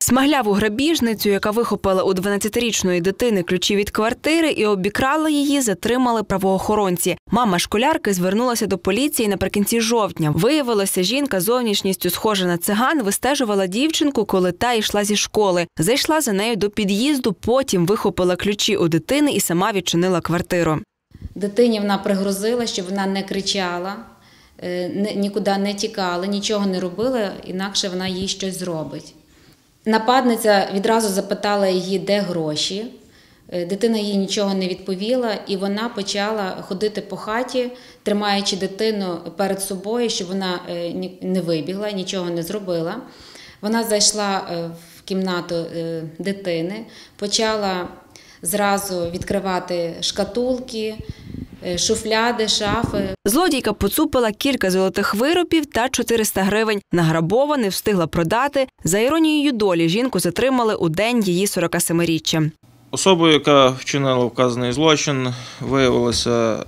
Смагляву грабіжницю, яка вихопила у 12-річної дитини ключі від квартири і обікрала її, затримали правоохоронці. Мама школярки звернулася до поліції наприкінці жовтня. Виявилося, жінка зовнішністю схожа на циган вистежувала дівчинку, коли та йшла зі школи. Зайшла за нею до під'їзду, потім вихопила ключі у дитини і сама відчинила квартиру. Дитині вона пригрозила, щоб вона не кричала, нікуди не тікала, нічого не робила, інакше вона їй щось зробить. Нападниця відразу запитала її, де гроші. Дитина їй нічого не відповіла, і вона почала ходити по хаті, тримаючи дитину перед собою, щоб вона не вибігла, нічого не зробила. Вона зайшла в кімнату дитини, почала зразу відкривати шкатулки, шуфляди, шафи. Злодійка поцупила кілька золотих виробів та 400 гривень. Награбоване встигла продати. За іронією долі, жінку затримали у день її 47-річчя. Особою, яка вчинила вказаний злочин, виявилася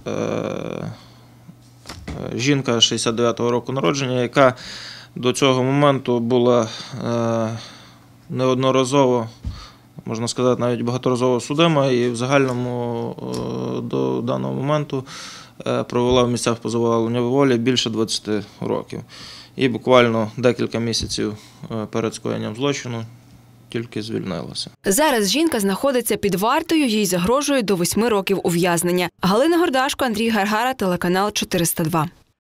жінка 69-го року народження, яка до цього моменту була неодноразово, можна сказати, навіть багаторазово судима, і в загальному до даного моменту провела в місцях позового неволі більше 20 років. І буквально декілька місяців перед скоєнням злочину тільки звільнилася. Зараз жінка знаходиться під вартою, їй загрожує до 8 років ув'язнення. Галина Гордашко, Андрій Гаргара, телеканал 402.